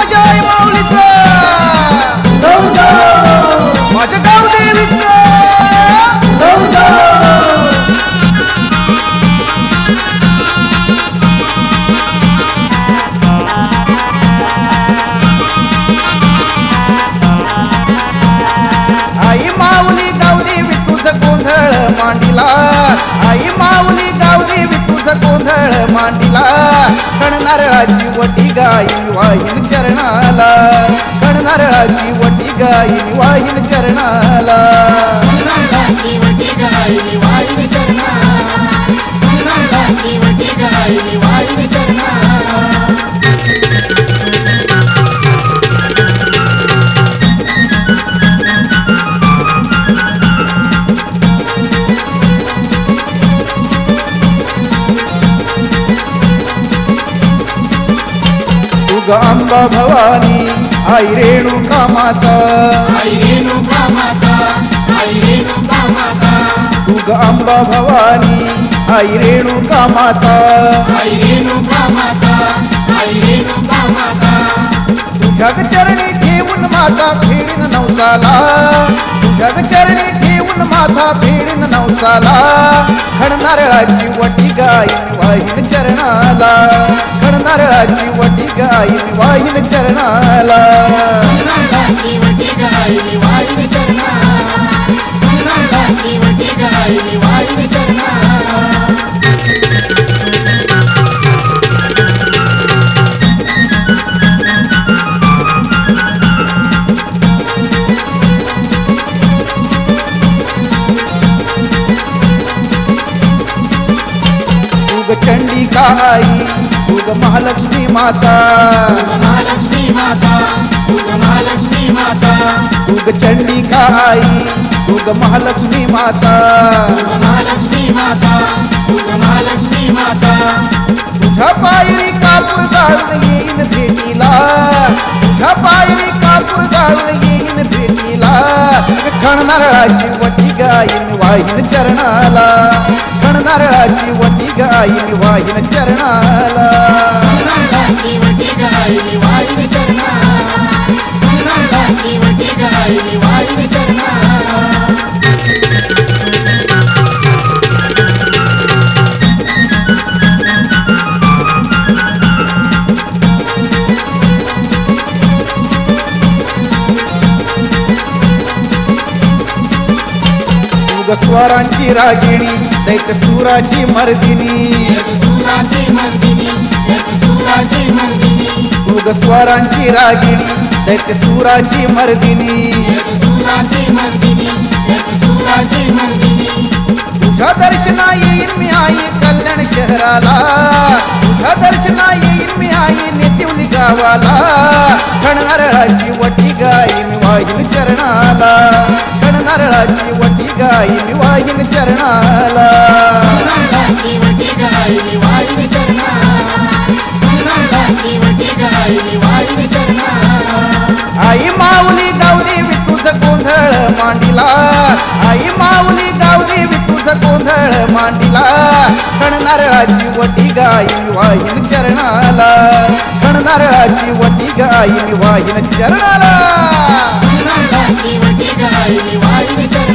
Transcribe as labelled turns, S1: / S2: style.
S1: माझ्या आई माऊलीचा माझ्या गावदेवीचा आई माऊली गावदेवी तुझं गोंधळ मांडिला आई माऊली गावदेवी तुझं गोंधळ मांडिला खण नारळाची वटी गाई वाहीन चरणाला खण नारळाची वटी गाई वाहीन चरणाला अंबा भवानी आई रेणुका माता तुग अंबा भवानी आई रेणुका माता तुझ्या चरणी ठेवून माता फेडीन नवसाला तुझ्या चरणी ठेवून माता फेडीन नवसाला खण नारळाची वटी गाईन वाहीन चरणाला खण नारळाची वटी गाईन वाहीन चरणाला चंडिका आई तुग महालक्ष्मी माता तुग चंडिका आई तुग महालक्ष्मी माता तुझ्या पायरी कापूर जाळून येईन भेटीला तुझ्या पायरी कापूर जाळून येईन भेटीला खण नारळाची वटी गाईन वाहीन चरणाला खण नारळाची वटी गाईन वाहीन चरणाला स्वरांची रागिणी दैत सुराची मर्दिनी तुग स्वरांची रागिणी दैत सुराची मर्दिनी तुझ्या दर्शना येईन मी आई कल्याण शहराला तुझ्या दर्शना येईन मी आई नेतिवली गावाला खण नारळाची वटी गाईन वाहीन चरणाला खण नारळाची वटी गाईन वाहीन चरणाला आई माऊली गावदेवी तुझं गोंधळ मांडिला आई माऊली गावदेवी तुझं गोंधळ मांडिला खण नारळाची वटी गाईन वाहीन चरणाला खण नारळाची वटी गाईन वाहीन चरणाला